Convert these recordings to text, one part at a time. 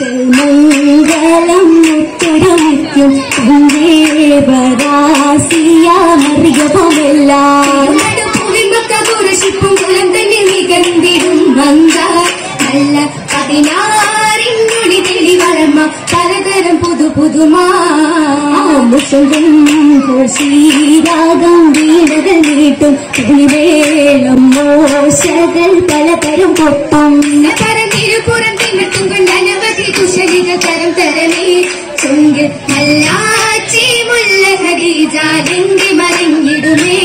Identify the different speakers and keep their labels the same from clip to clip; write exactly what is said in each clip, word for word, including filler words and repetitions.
Speaker 1: മംഗളം മുത്തുരമിക്കും ദേവരാസിയമറിയവുമെല്ലാം കുറിശിപ്പും കുലം തന്നെ നികന്തിടും മങ്ക നല്ല പതിനാറിനുടി തെളിവളർമ്മ പലതരം പുതു പുതുമാ ശ്രീരാഗം വീണകൾ നീട്ടും വേളം മോശകൾ പലതരം കൊട്ടും പരന്നിരുപുറം തിന്നിട്ടും കൊണ്ട് അനവധി കുശലിക തരം തരമേ ചുങ്ക് അല്ലാച്ചി മുല്ല ഹരിജാലങ്കി മറിഞ്ഞിടുമേ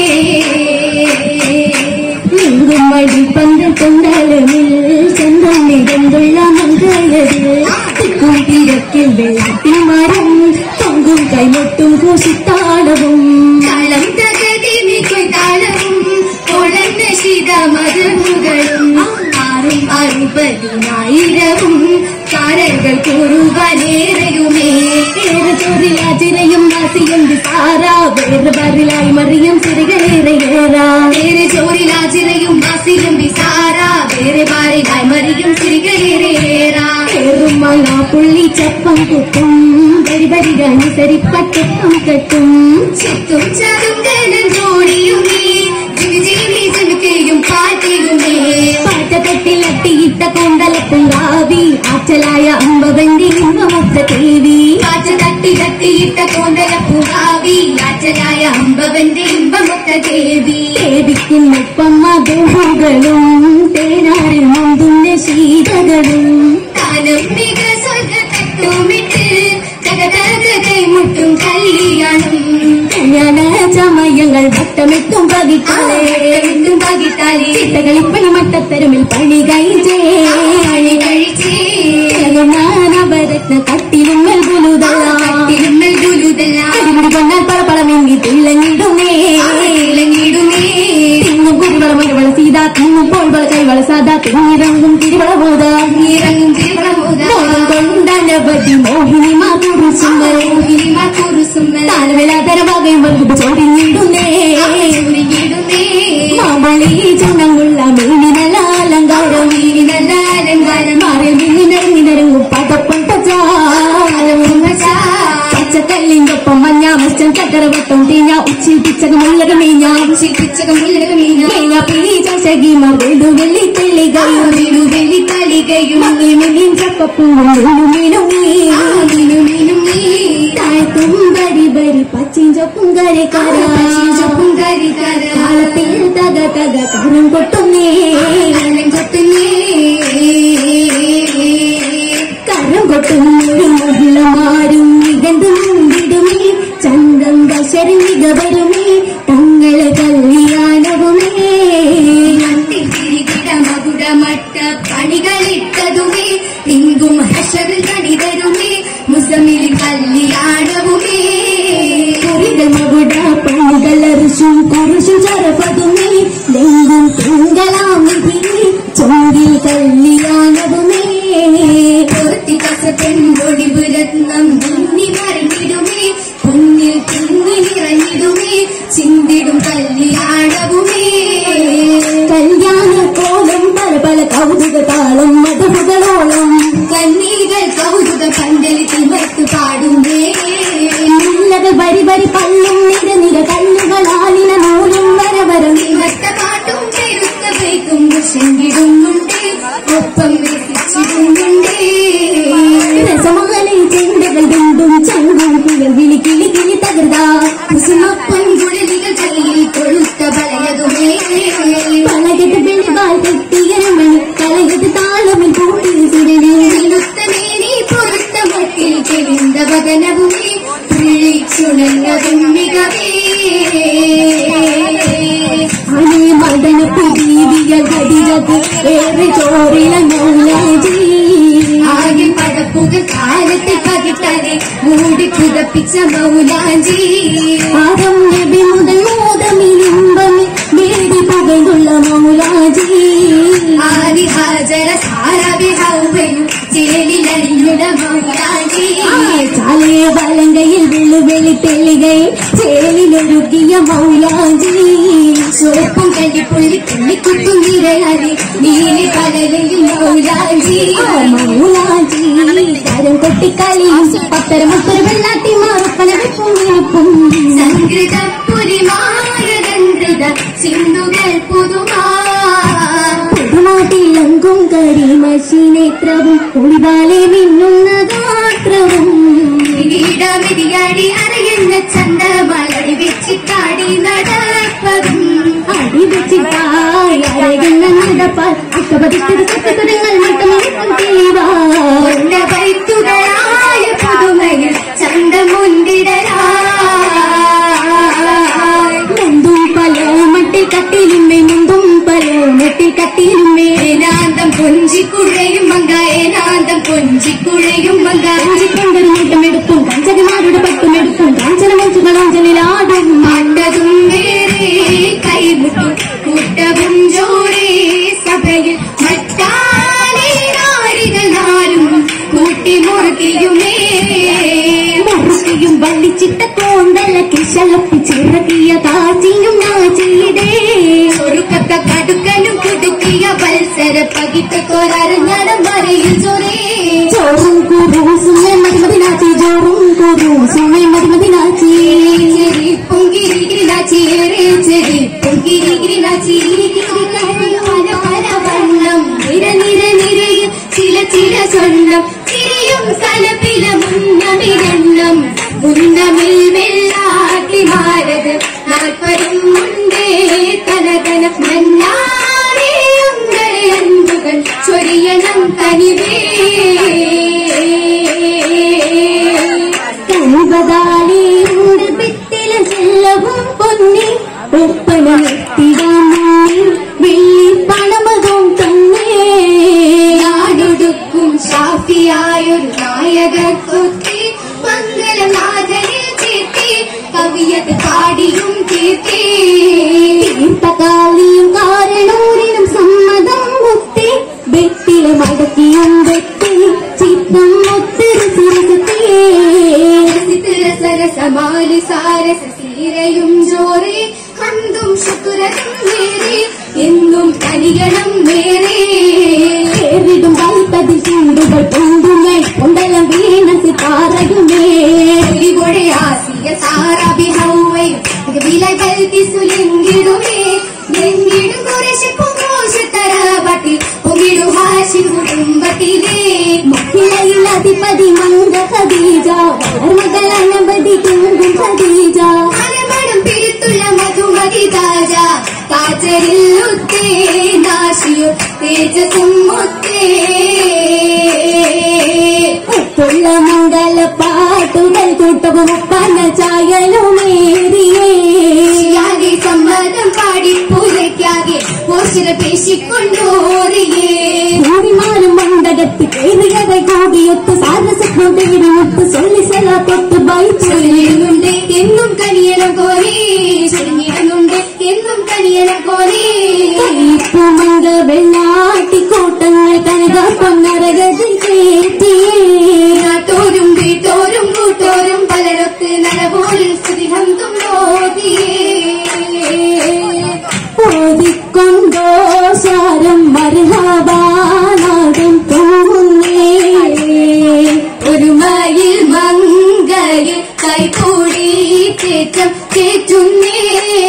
Speaker 1: നിങ്ങും വഴി പന്ത് കൊണ്ടലമിൽ ചന്തം നിരന്തുള്ള മംഗളരിൽ തിക്കും തിരക്കിൽ വെള്ളത്തിൽ മരം തൊങ്കും കൈമൊട്ടും കൂശിത്താളവും താളം തകതി മിക്കൊയ്താളവും കൊളന്ന ശിത മതമുകളും ആറും അറുപതിനായിരവും കാരകൾ കൂറുവാനേറയുമേ ഏറെ ചോറിലാചിരയും വാസിയും വിസാരാ വേറെ ബറിലായി മറിയും ചിരികളേറെയേറാ ഏറെ ചോറിലാചിരയും വാസിയും വിസാരാ വേറെ ബാറിലായി മറിയും ചിരികളേറെയേറാ ഏറും മങ്ങാ പുള്ളി ചപ്പം കുത്തും ബരിബരികനുസരിപ്പറ്റപ്പം കെട്ടും ചെത്തും ചതുങ്കലം ജോടിയുമേ ജീവി ജനത്തെയും പാട്ടിയുമേ പാട്ടക്കെട്ടിലട്ടിയിട്ട കൊണ്ടലത്തും കാവി ആച്ചലായ അമ്പവന്റെ ഇമ്പമൊത്ത ദേവി പാച്ച തട്ടി തട്ടിയിട്ട കൊണ്ടലപ്പുകാവി ആച്ചലായ അമ്പവന്റെ ഇമ്പമൊത്ത ദേവി ദേവിക്കുന്നൊപ്പം മധുഹകളും തേനാറിൽ മുന്തുന്ന ശീതകളും താനം മിക സ്വർഗത്തുമിട്ട് ജഗതകൈമുട്ടും കല്യാണം കല്യാണ ചമയങ്ങൾ വട്ടമിട്ടും പകിട്ടാലും പകിട്ടാലേ ചിട്ടകളിൽ പണിമട്ടത്തരമിൽ പണി കഴിച്ചേ പണി കഴിച്ചേ നവരത്ന കട്ടിലും മെൽകുലുതല്ല കട്ടിലും മെൽകുലുതല്ല അടിമുടി കൊണ്ടാൽ പളപ്പളമെങ്കി തിളങ്ങിടുമേ തിളങ്ങിടുമേ തിങ്ങും കുരുവള മരുവള സീതാ തിങ്ങും പോൾവള കൈവള സാധാ തിങ്ങിറങ്ങും തിരുവള മോദ ഇറങ്ങും തിരുവള മോദ കൊണ്ടനവധി മോഹിനി മാതുരു സുന്ദര മോഹിനി മാതുരു സുന്ദര താലവേലാതര വകയും വലുത് ചോടിഞ്ഞിടുന്നേ ചോടിഞ്ഞിടുന്നേ മാമളി ചുണ്ണങ്ങുള്ള മീനി നല്ല അലങ്കാരം മീനി നല്ല അലങ്കാരം മാറി നിന്നിറങ്ങിനിറങ്ങും പതപ്പം പച്ചക്കല്ലിന്റൊപ്പം മഞ്ഞ മസ്റ്റൻ ചക്കരവട്ടം തീഞ്ഞ ഉച്ചി പിച്ചക മുല്ലക മീഞ്ഞ ഉച്ചി പിച്ചക മുല്ലക മീഞ്ഞ മീഞ്ഞ പീച്ച സഗിമ വീടു വെള്ളി തെളികയും വീടു വെള്ളി തളികയും മീനും ചപ്പപ്പൂവും മീനും മീനും മീനും താഴത്തും ബരി ബരി പച്ചിഞ്ചൊപ്പും കരക്കാര പച്ചിഞ്ചൊപ്പും കരക്കാര കാലത്തിൽ തക തക കരം കൊട്ടുന്നേ കരം കൊട്ടുന്നേ കരം കൊട്ടുന്നൊരു മഹിളമാരും നികന്തും വിടുമേ ചന്തം ദശരം മികവരുമേ തങ്ങളെ കല്യാണവുമേ മകുടമട്ട പണികളിട്ടതുമേ തിങ്കും ഹഷറിൽ കണിതരുമേ മുസമിൽ കല്യാണവുമേ കുറികൾ മകുട പണികളറിച്ചും കുറിച്ചും ചരപ്പതുമേ ലെങ്കും തിങ്കളാം ചൊങ്കിൽ കല്യാണവുമേ പൊറുത്തി കസപ്പെൺപൊടിവ് രത്നം മുന്നി മറിഞ്ഞിടുമേ കുഞ്ഞിൽ കുഞ്ഞി നിറഞ്ഞിടുമേ ചിന്തിടും കല്യാണവുമേ കല്യാണ കോലം പല പല കൗതുക താളം മതപുകളോളം കന്നീകൾ കൗതുക പന്തലി തിമർത്ത് പാടുന്നേ മുല്ലകൾ വരി വരി പള്ളും നിര നിര കല്ലുകളാലിന നൂലും വരവരം മറ്റ പാട്ടും പെരുത്ത വയ്ക്കും ചെങ്കിടുന്നുണ്ട് ഒപ്പം രസിച്ചിടുന്നുണ്ട് രസമാലി ചെണ്ടകൾ വീണ്ടും ചങ്കും കുഴൽ വിളി കിളി കിളി തകർതാ കുസുമപ്പം കുഴലികൾ ചളിയിൽ കൊഴുത്ത പലയതുമേ പലകെട്ട് വെളിവാൽ കെട്ടിയരമണി കലകെട്ട് താളമിൽ കൂട്ടി സിരണിത്തമേനി പൊറുത്ത മട്ടിൽ ചെവിന്ത വദനവുമേ വിളിച്ചുണങ്ങതും മികവേ അനേ മദന പുരീവിയ ഘടിരത് ഏറെ ചോറില മൂലാജി ആകെ പടപ്പുകൾ കാലത്തെ പകിട്ടരെ മൂടി പുതപ്പിച്ച മൗലാജി ആദം നബി മുതൽ മോദമിലിമ്പമേ വേടി പുകഴുള്ള മൗലാജി ആദി ഹാജര സാരവി ഹൗവയും ചേലിലണിഞ്ഞുട മൗലാജി ചാലേ വലങ്കയിൽ വെളുവെളി തെളികയിൽ ചേലിലൊരുക്കിയ മൗലാജി ചുവപ്പും കല്ലിപ്പുള്ളി പുള്ളിക്കുത്തും നിരയാതി നീലി പലകയിൽ മൗലാജി മൗലാജി കൊട്ടിക്കളിയും പത്തരമൊത്തൊരു വെള്ളാട്ടി മാറുപ്പന വെപ്പും സംഗൃതപുരിമാരകൃത സിന്ധുകൾ പുതുമാ പുതുമാട്ടിലങ്കും കരിമശി നേത്രവും ഒളിവാലെ മിന്നുന്ന ഗാത്രവും വിടിയാടി അറിയുന്ന ചന്തമലടി വെച്ചിട്ടാടി നടപ്പതും അടി വെച്ചിട്ടായി അഴകുന്ന നടപ്പാൽ അക്കപതിച്ചത് സത്യതുരങ്ങൾ വൈത്തുകളായ പുതുമയിൽ ചന്തമുണ്ടിടരായി മുന്തും പല മട്ടിൽ കട്ടിലുമേ മുന്തും പല മട്ടിൽ കട്ടിലുമേ ഏനാന്തം കൊഞ്ചിക്കുഴയും മങ്ക ഏനാന്തം കൊഞ്ചിക്കുഴയും മങ്ക കൊഞ്ചിക്കൊണ്ടൊരു മുട്ടമെടുക്കും കഞ്ചകമാരുടെ പട്ടുമെടുക്കും കാഞ്ചന മഞ്ചുകളാഞ്ചലിലാടും മാണ്ടതും വേറെ കൈമുട്ടും കൂട്ടവും ജോറേ സഭയിൽ മറ്റാലേ നാരികൾ നാലും കൂട്ടി മുറുക്കിയുമേ മുറുക്കിയും വള്ളിച്ചിട്ട കോണ്ടല കിശലപ്പിച്ചിറക്കിയ കാച്ചിയും നാച്ചിയിടേ ചൊറുക്കത്ത കടുക്കനും കുടുക്കിയ വത്സര പകിട്ട കോരഞ്ഞടം വരയിൽ ചൊറേ ചോറും കൂറും സുമേ മതിമതിനാച്ചി ചോറും കൂറും സുമേ മതിമതിനാച്ചി ചെരി പൊങ്കിരികിരിനാച്ചി ഏറെ ചെരി പൊങ്കിരികിരിനാച്ചി വണ്ണം നിര നിര നിരയും ചില ചില സ്വർണ്ണം ചിരിയും കലപില മുന്നമിരെണ്ണം മുന്നമിൽ വെള്ളാട്ടി മാരത് നാൽപ്പതും മുണ്ടേ കനകന മന്നാറിയുങ്ങളെ അൻപുകൾ ചൊരിയണം കനിവേ കനിവതാലിയുടെ ഭിത്തില ചെല്ലവും പൊന്നി ഒപ്പന എത്തിടാൻ വെള്ളി പണമതും തന്നെ നാടൊടുക്കും ഷാഫിയായൊരു നായകർ കൊത്തി മംഗളനാഥനിൽ ചേർത്തി കവിയത് പാടിയും തീർത്തി തീർത്ഥകാലിയും കാരണൂരിനും സമ്മതം മുത്തി വെട്ടില മടക്കിയും വെട്ടി ചിത്രം ഒത്തിരി സരസമാലി സാരസ സീരയും ജോറി ഹന്തും ശുക്രനും നേരെ എന്നും കനിയണം നേരെ ഏറിടും വൈത്തതിൽ ചൂടുകൾ പൊന്തുമേ കൊണ്ടലം വീണസ് താരയുമേ ഒലികൊടെ ആസിയ സാറാബി ഹൗവയും വിലകൾ തിസുലെങ്കിടുമേ ലെങ്കിടും കുറശിപ്പും കോശത്തരവട്ടി പൊങ്ങിടു ഹാശി കുടുംബത്തിലേ മഹിളയിൽ അധിപതി മന്ദ ഖദീജ മകളനബതി കുങ്കും ഖദീജ അലമണം പിരുത്തുള്ള മധുമതി താജ കാച്ചരിൽ ഉത്തേ നാശിയോ തേജസും മുത്തേ ഉപ്പുള്ള മംഗള പാട്ടുകൾ കൂട്ടവും ഒപ്പന ചായലുമേറിയേ സമ്മതം പാടി പൂരയ്ക്കാകെ പോഷിര പേശിക്കൊണ്ടോറിയേ കൂടിമാനും മണ്ടകത്ത് കേറിയത കൂടിയൊത്ത് സാരസൊട്ട് സൊല്ലി സെല തൊട്ട് ബൈ ചൊല്ലുന്നുണ്ട് എന്നും കനിയണം കോരി ചൊല്ലിടുന്നുണ്ട് എന്നും കനിയണം കോരി മംഗ വെള്ളാട്ടിക്കൂട്ടങ്ങൾ കനക പൊന്നരകതിൽ കേട്ടിയേ നാട്ടോരും വീട്ടോരും കൂട്ടോരും പലരൊത്ത് നരപോലിൽ സ്തുതിഹന്തും നോക്കിയേ ഓതിക്കൊണ്ടോ സാരം മർഹബാനാദം തോന്നുന്നേ ഒരു മയിൽ മങ്കയിൽ കൈകൂടി ചേറ്റം ചേറ്റുന്നേ